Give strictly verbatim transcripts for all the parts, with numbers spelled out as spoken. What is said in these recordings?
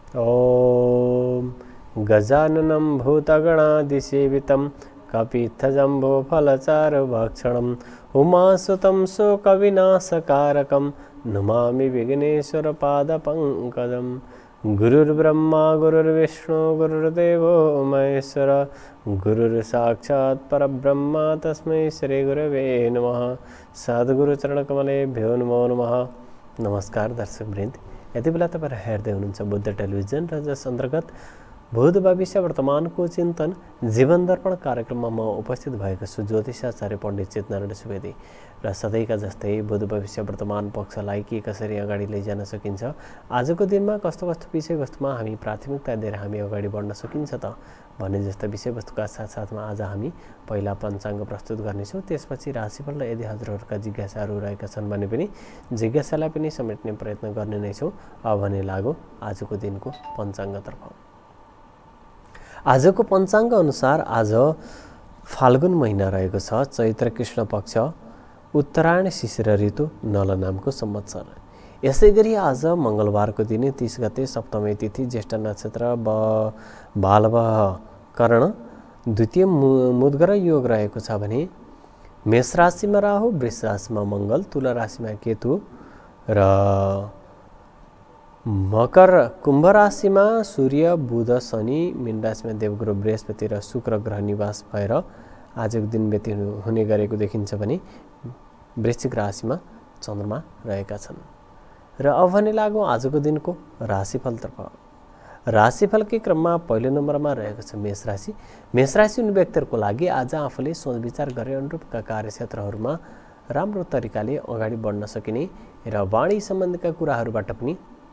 ॐ गजाननं भूतगणादिसेवितं कपित्थजम्बोफलचारुभक्षणम् उमासुतं शोकविनाशकारकं नमामि विघ्नेश्वरपादपङ्कजं। गुरुर्ब्रह्मा गुरुर्विष्णु गुरुर्देवो महेश्वर गुरुर्साक्षात् परब्रह्म तस्मै श्रीगुरवे नमः। सद्गुरुचरणकमलेभ्यो नमो नमः। नमस्कार दर्शक वृन्द, यति बेला तपाईहरु हेर्दै हुनुहुन्छ बुद्ध टेलिभिजन र जस अन्तर्गत भूत भविष्य वर्तमानको चिन्तन जीवन दर्पण कार्यक्रममा म उपस्थित भएको छु ज्योतिषाचार्य पण्डित चितनारायण सुवेदी। र सधैँका जस्तै भूत भविष्य वर्तमान पक्षलाई के कसरी अगाडि लैजान सकिन्छ, आजको दिनमा कस्तो कस्तो विषयवस्तुमा हामी प्राथमिकता दिएर हामी अगाडि बढ्न सकिन्छ त भन्ने जस्ता विषयवस्तुका साथसाथमा आज हामी पहिला पञ्चाङ्ग प्रस्तुत गर्नेछौँ। त्यसपछि राशिफल र यदि हजुरहरूका जिज्ञासाहरू रहेका छन् भने पनि जिज्ञासालाई पनि समेट्ने प्रयत्न गर्ने नै छौँ। अब भने लागौँ आजको दिनको पञ्चाङ्गतर्फ। आजको पञ्चाङ्ग अनुसार आज फाल्गुन महिना रहेको छ, चैत्र कृष्ण पक्ष, उत्तरायण शिशिर ऋतु, नल नामको संवत्सर। यसै गरी आज मङ्गलबारको दिन तीस गते सप्तमी तिथि, ज्येष्ठ नक्षत्र, ब बालवह कर्ण, द्वितीय मुद्गर योग रहेको छ भने मेष राशिमा राहु, वृष राशिमा मङ्गल, तुला राशिमा केतु र मकर कुम्भ राशिमा सूर्य बुध शनि, मीन राशिमा देवगुरु बृहस्पति र शुक्र ग्रह निवास भएर आजको दिन व्यतीत हुने गरेको देखिन्छ भने वृश्चिक राशिमा चन्द्रमा रहेका छन्। र अब भने लागौँ आजको दिनको राशिफलतर्फ। राशिफलकै क्रममा पहिलो नम्बरमा रहेको छ मेष राशि। मेष राशि हुने व्यक्तिहरूको लागि आज आफूले सोच विचार गरे अनुरूपका कार्यक्षेत्रहरूमा राम्रो तरिकाले अगाडि बढ्न सकिने र वाणी सम्बन्धीका कुराहरूबाट पनि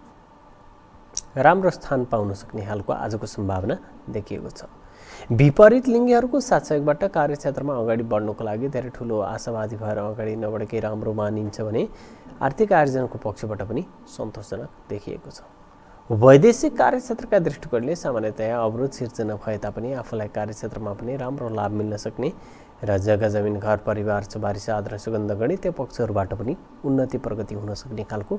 राम्रो स्थान पाउन सक्ने खालको आजको सम्भावना देखिएको छ। विपरीत लिङ्गीहरूको साथसहयोगबाट कार्यक्षेत्रमा अगाडि बढ्नुको लागि धेरै ठुलो आशावादी भएर अगाडि नबढेकै राम्रो मानिन्छ भने आर्थिक आर्जनको पक्षबाट पनि सन्तोषजनक देखिएको छ। वैदेशिक कार्यक्षेत्रका दृष्टिकोणले सामान्यतया अवरोध सिर्जना भए तापनि आफूलाई कार्यक्षेत्रमा पनि राम्रो लाभ मिल्न सक्ने र जग्गा जमिन घर परिवार चबारी साधन सुगन्ध गणितीय पक्षहरूबाट पनि उन्नति प्रगति हुन सक्ने खालको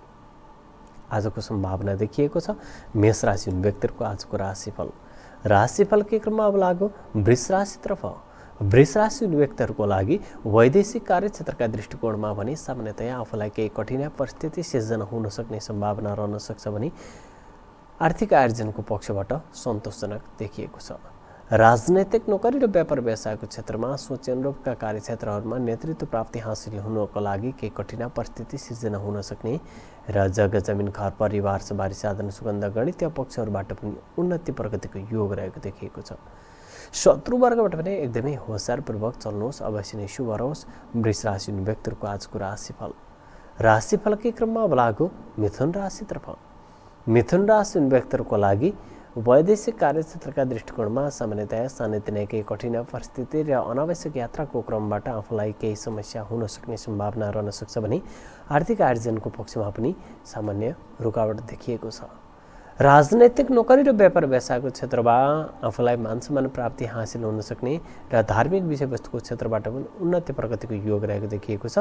आजको सम्भावना देखिएको छ। मेष राशि हुने व्यक्तिहरूको आजको राशिफल। राशिफलकै क्रममा अब लागौँ वृष राशितर्फ। वृष राशि हुने व्यक्तिहरूको लागि वैदेशिक कार्यक्षेत्रका दृष्टिकोणमा भने सामान्यतया आफूलाई केही कठिनाइ परिस्थिति सिर्जना हुन सक्ने सम्भावना रहन सक्छ भने आर्थिक आर्जनको पक्षबाट सन्तोषजनक देखिएको छ। राजनैतिक नोकरी र व्यापार व्यवसायको क्षेत्रमा सोचे अनुरूपका कार्यक्षेत्रहरूमा नेतृत्व प्राप्ति हासिल हुनको लागि केही कठिनाइ परिस्थिति सिर्जना हुन सक्ने र जग्गा जमिन घर परिवार सवारी साधन सुगन्ध गणितीय पक्षहरूबाट पनि उन्नति प्रगतिको योग रहेको देखिएको छ। शत्रुवर्गबाट पनि एकदमै होसियारपूर्वक चल्नुहोस्, अवश्य नै शुभ रहोस्। वृष राशि हुने व्यक्तिहरूको आजको राशिफल। राशिफलकै क्रममा अब लागौँ मिथुन राशितर्फ। मिथुन राशि हुने व्यक्तिहरूको लागि वैदेशिक कार्यक्षेत्रका दृष्टिकोणमा सामान्यतया सानोतिनो केही कठिन परिस्थिति र अनावश्यक यात्राको क्रमबाट आफूलाई केही समस्या हुन सक्ने सम्भावना रहन सक्छ भने आर्थिक आर्जनको पक्षमा पनि सामान्य रुकावट देखिएको छ। राजनैतिक नोकरी र व्यापार व्यवसायको क्षेत्रमा आफूलाई मानसम्मान प्राप्ति हासिल हुन सक्ने र धार्मिक विषयवस्तुको क्षेत्रबाट पनि उन्नति प्रगतिको योग रहेको देखिएको छ।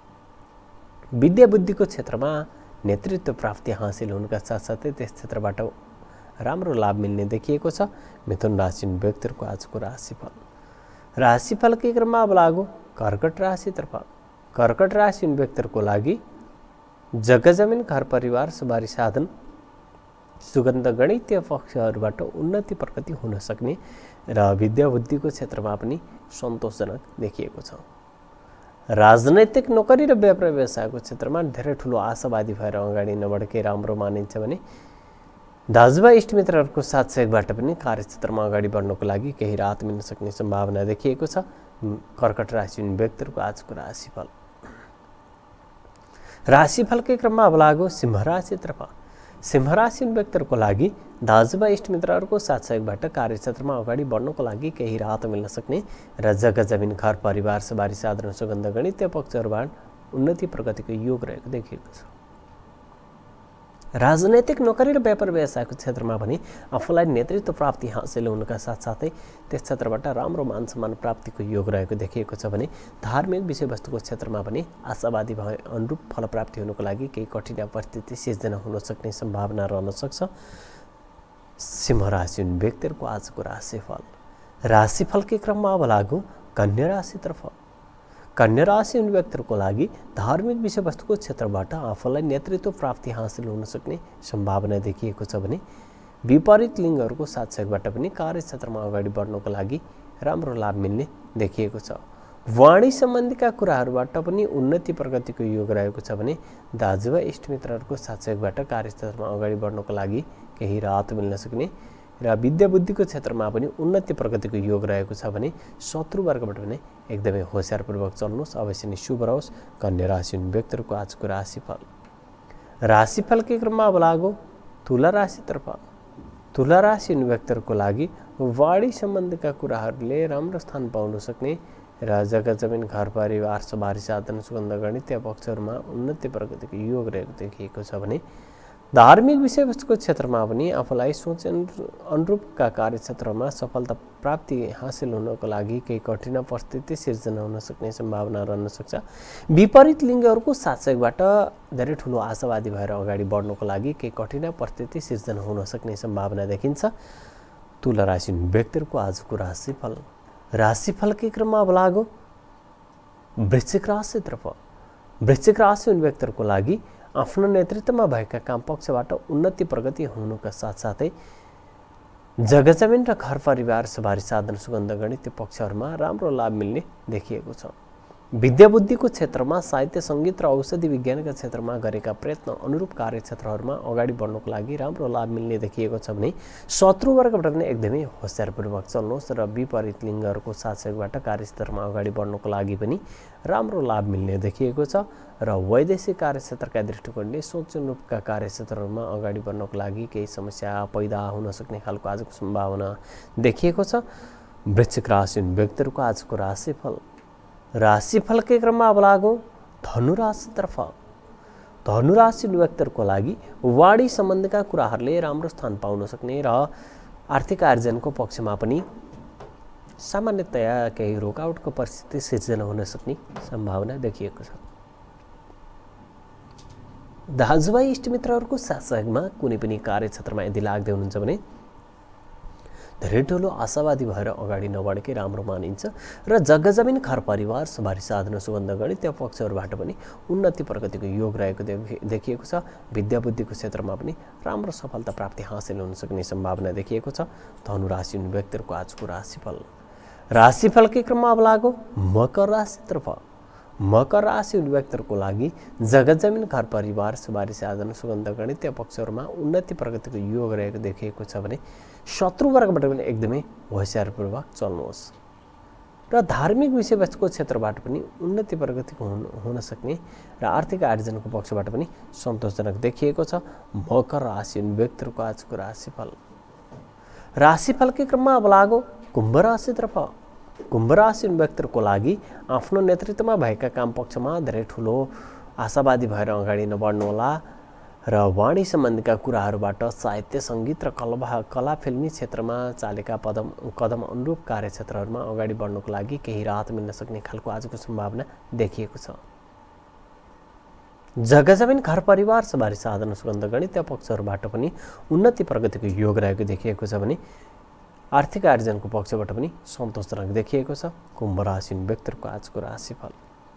विद्या बुद्धिको क्षेत्रमा नेतृत्व प्राप्ति हासिल हुनुका साथसाथै त्यस क्षेत्रबाट राम्रो लाभ मिल्ने देखिएको छ। मिथुन राशि व्यक्तिहरूको आजको राशिफल। राशिफलकै क्रममा अब लागौँ कर्कट राशितर्फ। कर्कट राशि व्यक्तिहरूको लागि जग्गा जमिन घर परिवार सवारी साधन सुगन्ध गणितीय पक्षहरूबाट उन्नति प्रगति हुन सक्ने र विद्या बुद्धिको क्षेत्रमा पनि सन्तोषजनक देखिएको छ। राजनैतिक नोकरी र व्यापार व्यवसायको क्षेत्रमा धेरै ठुलो आशावादी भएर अगाडि नबढेकै राम्रो मानिन्छ भने दाजुभाइ इष्टमित्रहरूको साथ सहयोगबाट पनि कार्यक्षेत्रमा अगाडि बढ्नको लागि केही राहत मिल्न सक्ने सम्भावना देखिएको छ। कर्कट राशि व्यक्तिहरूको आजको राशिफल। राशिफलकै क्रममा अब लागौँ सिंह राशितर्फ। सिंह राशि व्यक्तिहरूको लागि दाजुभाइ इष्टमित्रहरूको साथ सहयोगबाट कार्यक्षेत्रमा अगाडि बढ्नको लागि केही राहत मिल्न सक्ने र जग्गा जमिन घर परिवार सवारी साधन सुगन्ध गणितीय पक्षहरूबाट उन्नति प्रगतिको योग रहेको देखिएको छ। राजनैतिक नोकरी र व्यापार व्यवसायको क्षेत्रमा पनि आफूलाई नेतृत्व प्राप्ति हासिल हुनुका साथसाथै त्यस क्षेत्रबाट राम्रो मान सम्मान प्राप्तिको योग रहेको देखिएको छ भने धार्मिक विषयवस्तुको क्षेत्रमा पनि आशावादी भए अनुरूप फलप्राप्ति हुनुको लागि केही कठिन परिस्थिति सिर्जना हुन सक्ने सम्भावना रहन सक्छ। सिंह राशि व्यक्तिहरूको आजको राशिफल। राशिफलकै क्रममा अब लागौँ कन्या राशितर्फ। कन्या राशि व्यक्तिहरूको लागि धार्मिक विषयवस्तुको क्षेत्रबाट आफूलाई नेतृत्व प्राप्ति हासिल हुन सक्ने सम्भावना देखिएको छ भने विपरीत लिङ्गहरूको साथसहयोगबाट पनि कार्यक्षेत्रमा अगाडि बढ्नको लागि राम्रो लाभ मिल्ने देखिएको छ। वाणी सम्बन्धीका कुराहरूबाट पनि उन्नति प्रगतिको योग रहेको छ भने दाजुभाइ इष्टमित्रहरूको साथसहयोगबाट कार्यक्षेत्रमा अगाडि बढ्नको लागि केही राहत मिल्न सक्ने र विद्या बुद्धिको क्षेत्रमा पनि उन्नति प्रगतिको योग रहेको छ भने शत्रुवर्गबाट पनि एकदमै होसियारपूर्वक चल्नुहोस्, अवश्य नै शुभ रहोस्। कन्या राशि व्यक्तिहरूको आजको राशिफल। राशिफलकै क्रममा अब लागौँ तुला राशितर्फ। तुला राशि व्यक्तिहरूको लागि वाणी सम्बन्धका कुराहरूले राम्रो स्थान पाउन सक्ने र जग्गा जमिन घर परिवार सवारी साधन सुगन्ध गणितीय पक्षहरूमा उन्नति प्रगतिको योग रहेको देखिएको छ भने धार्मिक विषयवस्तुको क्षेत्रमा पनि आफूलाई सोच अनुरूपका कार्यक्षेत्रमा सफलता प्राप्ति हासिल हुनको लागि केही कठिन परिस्थिति सिर्जना हुन सक्ने सम्भावना रहन सक्छ। विपरीत लिङ्गहरूको साथसहयोगबाट धेरै ठुलो आशावादी भएर अगाडि बढ्नको लागि केही कठिन परिस्थिति सिर्जना हुन सक्ने सम्भावना देखिन्छ। तुला राशि व्यक्तिहरूको आजको राशिफल। राशिफलकै क्रममा अब लागौँ वृश्चिक राशितर्फ। वृश्चिक राशि व्यक्तिहरूको लागि आफ्नो नेतृत्वमा भएका काम पक्षबाट उन्नति प्रगति हुनुका साथसाथै जग्गा जमिन र घर परिवार सवारी साधन सुगन्ध गणितीय पक्षहरूमा राम्रो लाभ मिल्ने देखिएको छ। विद्या बुद्धिको क्षेत्रमा साहित्य सङ्गीत र औषधि विज्ञानका क्षेत्रमा गरेका प्रयत्न अनुरूप कार्यक्षेत्रहरूमा अगाडि बढ्नको लागि राम्रो लाभ मिल्ने देखिएको छ भने शत्रुवर्गबाट पनि एकदमै होसियारपूर्वक चल्नुहोस् र विपरीत लिङ्गहरूको साथसहयोगबाट कार्यक्षेत्रमा अगाडि बढ्नको लागि पनि राम्रो लाभ मिल्ने देखिएको छ र वैदेशिक कार्यक्षेत्रका दृष्टिकोणले सोच अनुरूपका कार्यक्षेत्रहरूमा अगाडि बढ्नको लागि केही समस्या पैदा हुन सक्ने खालको आजको सम्भावना देखिएको छ। वृश्चिक राशि व्यक्तिहरूको आजको राशिफल। राशिफलकै क्रममा अब लागौँ धनुराशितर्फ। धनुराशि व्यक्तिहरूको लागि वाणी सम्बन्धका कुराहरूले राम्रो स्थान पाउन सक्ने र आर्थिक आर्जनको पक्षमा पनि सामान्यतया केही रोकावटको परिस्थिति सिर्जना हुन सक्ने सम्भावना देखिएको छ। दाजुभाइ इष्टमित्रहरूको साथसहयोगमा कुनै पनि कार्यक्षेत्रमा यदि लाग्दै हुनुहुन्छ भने धेरै ठुलो आशावादी भएर अगाडि नबढेकै राम्रो मानिन्छ र जग्गा जमिन घर परिवार सवारी साधन सुगन्ध गणितीय पक्षहरूबाट पनि उन्नति प्रगतिको योग रहेको देखिएको छ। विद्या बुद्धिको क्षेत्रमा पनि राम्रो सफलता प्राप्ति हासिल हुन सक्ने सम्भावना देखिएको छ। धनुराशि व्यक्तिहरूको आजको राशिफल। राशिफलकै क्रममा अब लागौँ मकर राशितर्फ। मकर राशि व्यक्तिहरूको लागि जग्गा जमिन घर परिवार सवारी साधन सुगन्ध गणितीय पक्षहरूमा उन्नति प्रगतिको योग रहेको देखिएको छ भने शत्रुवर्गबाट पनि एकदमै होसियारपूर्वक चल्नुहोस् र धार्मिक विषयवस्तुको क्षेत्रबाट पनि उन्नति प्रगतिको हुन सक्ने र आर्थिक आर्जनको पक्षबाट पनि सन्तोषजनक देखिएको छ। मकर राशि व्यक्तिहरूको आजको राशिफल। राशिफलकै क्रममा अब लागौँ कुम्भ राशितर्फ। कुम्भ राशि व्यक्तिहरूको लागि आफ्नो नेतृत्वमा भएका काम पक्षमा धेरै ठुलो आशावादी भएर अगाडि नबढ्नुहोला र वाणी सम्बन्धीका कुराहरूबाट साहित्य सङ्गीत र कला कला फिल्मी क्षेत्रमा चालेका पदम कदम अनुरूप कार्यक्षेत्रहरूमा अगाडि बढ्नको लागि केही राहत मिल्न सक्ने खालको आजको सम्भावना देखिएको छ। जग्गा जमिन घर परिवार सवारी साधन सुगन्ध गणितीय पक्षहरूबाट पनि उन्नति प्रगतिको योग रहेको देखिएको छ भने आर्थिक आर्जनको पक्षबाट पनि सन्तोषजनक देखिएको छ। कुम्भ राशि व्यक्तिहरूको आजको राशिफल।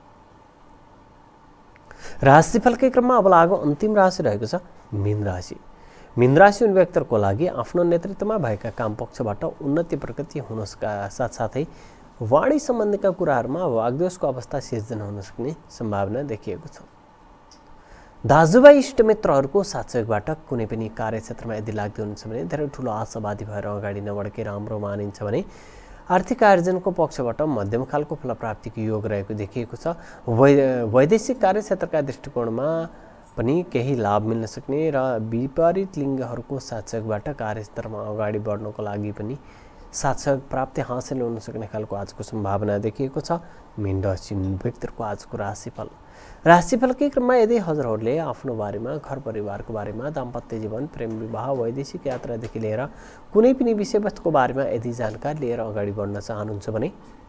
राशिफलकै क्रममा अब लागौँ अन्तिम राशि रहेको छ मीन राशि। मीन राशि व्यक्तिहरूको लागि आफ्नो नेतृत्वमा भएका काम पक्षबाट उन्नति प्रगति हुनका साथसाथै वाणी सम्बन्धीका कुराहरूमा वाग्दोषको अवस्था सिर्जना हुन सक्ने सम्भावना देखिएको छ। दाजुभाइ इष्टमित्रहरूको साथसहयोगबाट कुनै पनि कार्यक्षेत्रमा यदि लाग्दै हुनुहुन्छ भने धेरै ठुलो आशावादी भएर अगाडि नबढेकै राम्रो मानिन्छ भने आर्थिक आर्जनको पक्षबाट मध्यम खालको फलप्राप्तिको योग रहेको देखिएको छ। वै वैदेशिक कार्यक्षेत्रका दृष्टिकोणमा पनि केही लाभ मिल्न सक्ने र विपरीत लिङ्गहरूको साथसहयोगबाट कार्यक्षेत्रमा अगाडि बढ्नको लागि पनि साथसहयोग प्राप्ति हासिल हुन सक्ने खालको आजको सम्भावना देखिएको छ। मीन राशि व्यक्तिहरूको आजको राशिफल। राशिफलकै क्रममा यदि हजुरहरूले आफ्नो बारेमा, घर परिवारको बारेमा, दाम्पत्य जीवन, प्रेम विवाह, वैदेशिक यात्रादेखि लिएर कुनै पनि विषयवस्तुको बारेमा यदि जानकारी लिएर अगाडि बढ्न चाहनुहुन्छ भने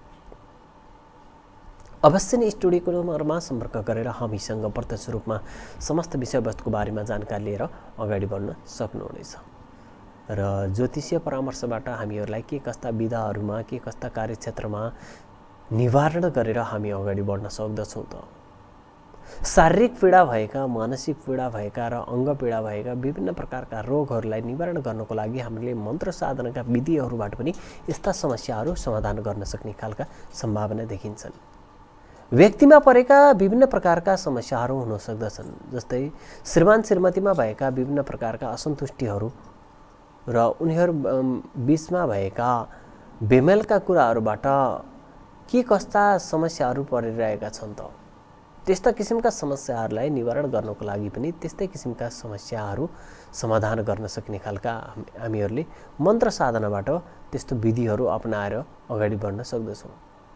अवश्य नै स्टुडियोको नम्बरमा सम्पर्क गरेर हामीसँग प्रत्यक्ष रूपमा समस्त विषयवस्तुको बारेमा जानकारी लिएर अगाडि बढ्न सक्नुहुनेछ। र ज्योतिषीय परामर्शबाट हामीहरूलाई के कस्ता विधाहरूमा, के कस्ता कार्यक्षेत्रमा निवारण गरेर हामी अगाडि बढ्न सक्दछौँ त? शारीरिक पीडा भएका, मानसिक पीडा भएका र अङ्ग पीडा भएका विभिन्न प्रकारका रोगहरूलाई निवारण गर्नको लागि हामीले मन्त्र साधनाका विधिहरूबाट पनि यस्ता समस्याहरू समाधान गर्न सक्ने खालका सम्भावना देखिन्छन्। व्यक्तिमा परेका विभिन्न प्रकारका समस्याहरू हुन सक्दछन्, जस्तै श्रीमान श्रीमतीमा भएका विभिन्न प्रकारका असन्तुष्टिहरू र उनीहरू बीचमा भएका बेमेलका कुराहरूबाट के कस्ता समस्याहरू परिरहेका छन् त? त्यस्ता किसिमका समस्याहरूलाई निवारण गर्नको लागि पनि त्यस्तै किसिमका समस्याहरू समाधान गर्न सक्ने खालका हामीहरूले मन्त्र साधनाबाट त्यस्तो विधिहरू अपनाएर अगाडि बढ्न सक्दछौँ।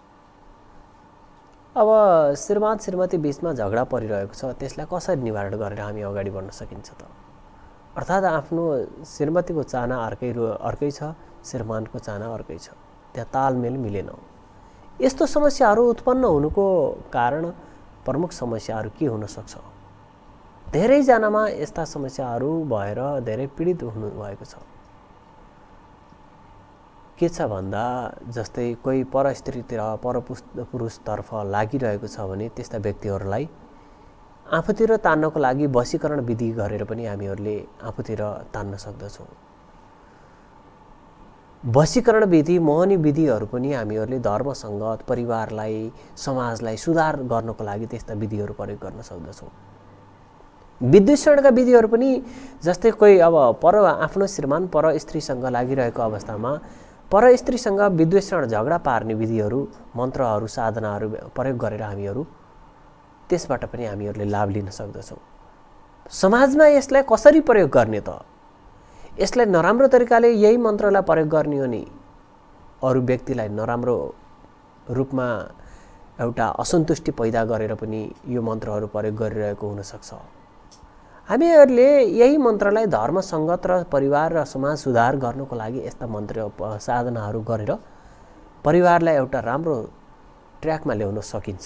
अब श्रीमान श्रीमती बीचमा झगडा परिरहेको छ, त्यसलाई कसरी निवारण गरेर हामी अगाडि बढ्न सकिन्छ त? अर्थात् आफ्नो श्रीमतीको चाहना अर्कै अर्कै छ, श्रीमानको चाहना अर्कै छ, त्यहाँ तालमेल मिलेन। यस्तो समस्याहरू उत्पन्न हुनुको कारण प्रमुख समस्याहरू के हुन सक्छ? धेरैजनामा यस्ता समस्याहरू भएर धेरै पीडित हुनुभएको छ। के छ भन्दा जस्तै कोही पर स्त्रीतिर पर पुरुषतर्फ लागिरहेको छ भने त्यस्ता व्यक्तिहरूलाई आफूतिर तान्नको लागि वशीकरण विधि गरेर पनि हामीहरूले आफूतिर तान्न सक्दछौँ। वशीकरण विधि, मोहनी विधिहरू पनि हामीहरूले धर्म, सङ्गत, परिवारलाई, समाजलाई सुधार गर्नको लागि त्यस्ता विधिहरू प्रयोग गर्न सक्दछौँ। विद्वेषणका विधिहरू पनि जस्तै कोही अब पर आफ्नो श्रीमान पर स्त्रीसँग लागिरहेको अवस्थामा पर स्त्रीसँग विद्वेषण, झगडा पार्ने विधिहरू, मन्त्रहरू, साधनाहरू प्रयोग गरेर हामीहरू त्यसबाट पनि हामीहरूले लाभ लिन सक्दछौँ। समाजमा यसलाई कसरी प्रयोग गर्ने त? यसलाई नराम्रो तरिकाले यही मन्त्रलाई प्रयोग गर्ने हो नि अरू व्यक्तिलाई नराम्रो रूपमा एउटा असन्तुष्टि पैदा गरेर पनि यो मन्त्रहरू प्रयोग गरिरहेको हुनसक्छ। हामीहरूले यही मन्त्रलाई धर्म, सङ्गत र परिवार र समाज सुधार गर्नको लागि यस्ता मन्त्र साधनाहरू गरेर परिवारलाई एउटा राम्रो ट्र्याकमा ल्याउन सकिन्छ।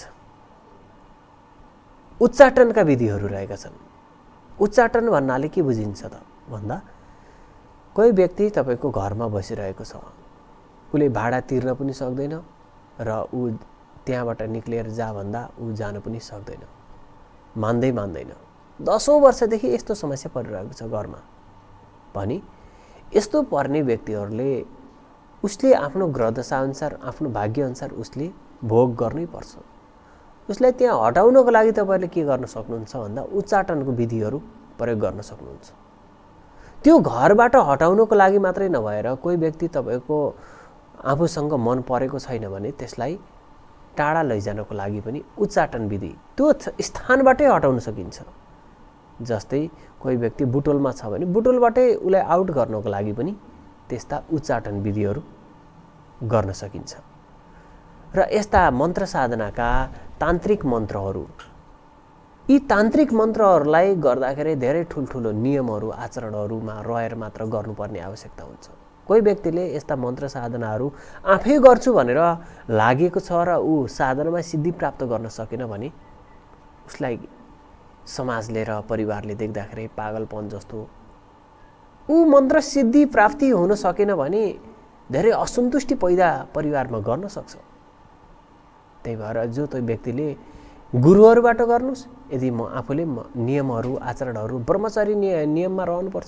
उच्चाटनका विधिहरू रहेका छन्। उच्चाटन भन्नाले के बुझिन्छ त भन्दा कोही व्यक्ति तपाईँको घरमा बसिरहेको छ, उसले भाडा तिर्न पनि सक्दैन र ऊ त्यहाँबाट निक्लिएर जा भन्दा ऊ जान पनि सक्दैन, मान्दै मान्दैन। दसौँ वर्षदेखि यस्तो समस्या परिरहेको छ घरमा भने यस्तो पर्ने व्यक्तिहरूले उसले आफ्नो ग्रहदशाअनुसार, आफ्नो भाग्यअनुसार उसले भोग गर्नै पर्छ। उसलाई त्यहाँ हटाउनको लागि तपाईँहरूले के गर्न सक्नुहुन्छ भन्दा उच्चाटनको विधिहरू प्रयोग गर्न सक्नुहुन्छ। त्यो घरबाट हटाउनको लागि मात्रै नभएर कोही व्यक्ति तपाईँको आफूसँग मन परेको छैन भने त्यसलाई टाढा लैजानको लागि पनि उच्चाटन विधि त्यो स्थानबाटै हटाउन सकिन्छ। जस्तै कोही व्यक्ति बुटोलमा छ भने बुटोलबाटै उसलाई आउट गर्नको लागि पनि त्यस्ता उच्चाटन विधिहरू गर्न सकिन्छ। र यस्ता मन्त्र साधनाका तान्त्रिक मन्त्रहरू, यी तान्त्रिक मन्त्रहरूलाई गर्दाखेरि धेरै ठुल्ठुलो नियमहरू, आचरणहरूमा रहेर मात्र गर्नुपर्ने आवश्यकता हुन्छ। कोही व्यक्तिले यस्ता मन्त्र साधनाहरू आफै गर्छु भनेर लागेको छ र ऊ साधनामा सिद्धि प्राप्त गर्न सकेन भने उसलाई समाजले र परिवारले देख्दाखेरि पागलपन जस्तो, ऊ मन्त्र सिद्धि प्राप्ति हुन सकेन भने धेरै असन्तुष्टि पैदा परिवारमा गर्न सक्छ। त्यही भएर जो त्यो व्यक्तिले गुरुहरूबाट गर्नुस्, यदि म आफूले नियमहरू, आचरणहरू, ब्रह्मचारी नियममा रहनुपर्छ,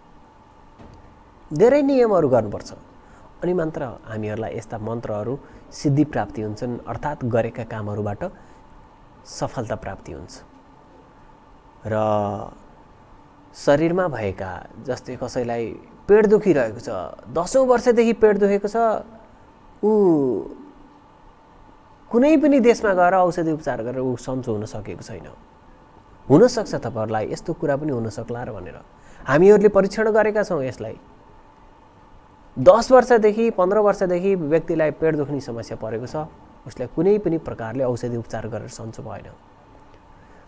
धेरै नियमहरू गर्नुपर्छ, अनि मात्र हामीहरूलाई यस्ता मन्त्रहरू सिद्धि प्राप्ति हुन्छन्, अर्थात् गरेका कामहरूबाट सफलता प्राप्ति हुन्छ। र शरीरमा भएका जस्तै कसैलाई पेट दुखिरहेको छ, दसौँ वर्षदेखि पेट दुखेको छ, ऊ कुनै पनि देशमा गएर औषधि उपचार गरेर ऊ सन्चो हुन सकेको छैन। हुनसक्छ तपाईँहरूलाई यस्तो कुरा पनि हुन सक्ला र भनेर हामीहरूले परीक्षण गरेका छौँ। यसलाई दस वर्षदेखि पन्ध्र वर्षदेखि व्यक्तिलाई पेट दुख्ने समस्या परेको छ, उसलाई कुनै पनि प्रकारले औषधि उपचार गरेर सन्चो भएन।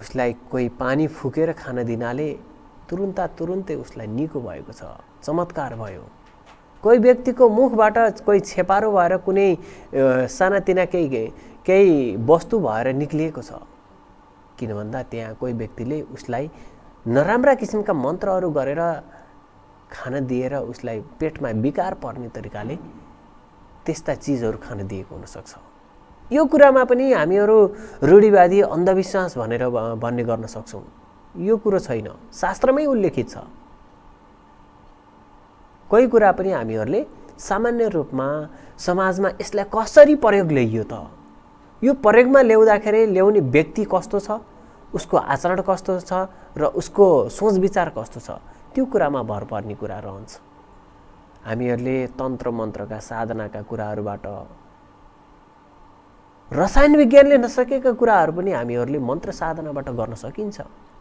उसलाई कोही पानी फुकेर खान दिनाले तुरुन्ता तुरुन्तै उसलाई निको भएको छ, चमत्कार भयो। कोही व्यक्तिको मुखबाट कोही छेपारो भएर कुनै सानातिना केही केही वस्तु भएर निक्लिएको छ, किन भन्दा त्यहाँ कोही व्यक्तिले उसलाई नराम्रा किसिमका मन्त्रहरू गरेर खान दिएर उसलाई पेटमा विकार पर्ने तरिकाले त्यस्ता चिजहरू खान दिएको हुनसक्छ। यो कुरामा पनि हामीहरू रूढिवादी अन्धविश्वास भनेर भन्ने गर्न सक्छौँ। यो कुरो छैन, शास्त्रमै उल्लेखित छ। कोही कुरा पनि हामीहरूले सामान्य रूपमा समाजमा यसलाई कसरी प्रयोग ल्याइयो त, यो प्रयोगमा ल्याउँदाखेरि ल्याउने व्यक्ति कस्तो छ, उसको आचरण कस्तो छ र उसको सोच विचार कस्तो छ, त्यो कुरामा भर पर्ने कुरा रहन्छ। हामीहरूले तन्त्र मन्त्रका साधनाका कुराहरूबाट, रसायन विज्ञानले नसकेका कुराहरू पनि हामीहरूले मन्त्र साधनाबाट गर्न सकिन्छ।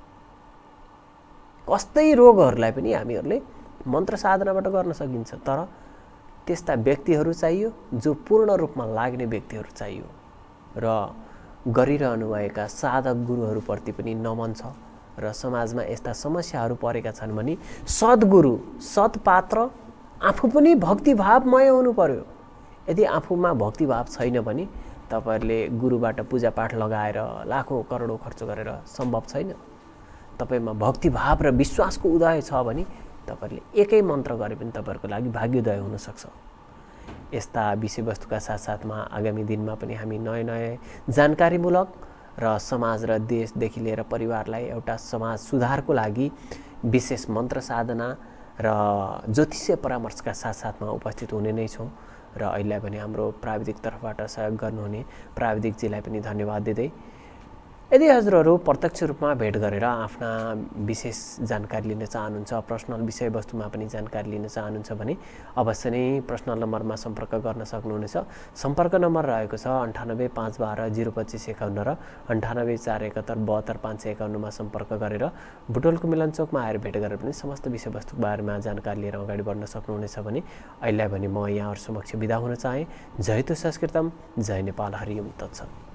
कस्तै रोगहरूलाई पनि हामीहरूले मन्त्र साधनाबाट गर्न सकिन्छ, तर त्यस्ता व्यक्तिहरू चाहियो जो पूर्ण रूपमा लाग्ने व्यक्तिहरू चाहियो। र गरिरहनु भएका साधक गुरुहरूप्रति पनि नमन छ र समाजमा यस्ता समस्याहरू परेका छन् भने सद्गुरु सत्पात्र आफू पनि भक्तिभावमय हुनु पर्यो। यदि आफूमा भक्तिभाव छैन भने तपाईहरुले गुरुबाट पूजापाठ लगाएर लाखौं करोडौं खर्च गरेर सम्भव छैन। तपाईमा भक्तिभाव र विश्वासको उदय छ भने तपाईहरुले एकै मन्त्र गरे पनि तपाईहरुको लागि भाग्योदय हुन सक्छ। यस्ता विषयवस्तुका साथसाथमा आगामी दिनमा पनि हामी नयाँ नयाँ जानकारीमूलक र समाज र देशदेखि लिएर परिवारलाई एउटा समाज सुधारको लागि विशेष मन्त्र साधना र ज्योतिषीय परामर्शका साथसाथमा उपस्थित हुने नै छौं। र अहिले पनि हाम्रो प्राविधिक तर्फबाट सहयोग गर्नुहुने प्राविधिकजीलाई पनि धन्यवाद दिँदै, यदि हजुरहरू प्रत्यक्ष रूपमा भेट गरेर आफ्ना विशेष जानकारी लिन चाहनुहुन्छ, पर्सनल विषयवस्तुमा पनि जानकारी लिन चाहनुहुन्छ भने अवश्य नै पर्सनल नम्बरमा सम्पर्क गर्न सक्नुहुनेछ। सम्पर्क नम्बर रहेको छ अन्ठानब्बे पाँच बाह्र जिरो पच्चिस एकाउन्न र अन्ठानब्बे चार एकात्तर बहत्तर पाँच सय एकाउन्नमा सम्पर्क गरेर बुटोलको मिलन चोकमा आएर भेट गरेर पनि समस्त विषयवस्तुको बारेमा जानकारी लिएर अगाडि बढ्न सक्नुहुनेछ भने अहिले भने म यहाँहरु समक्ष बिदा हुन चाहे। जय तु संस्कृतम, जय नेपाल, हरिओम तत्सत।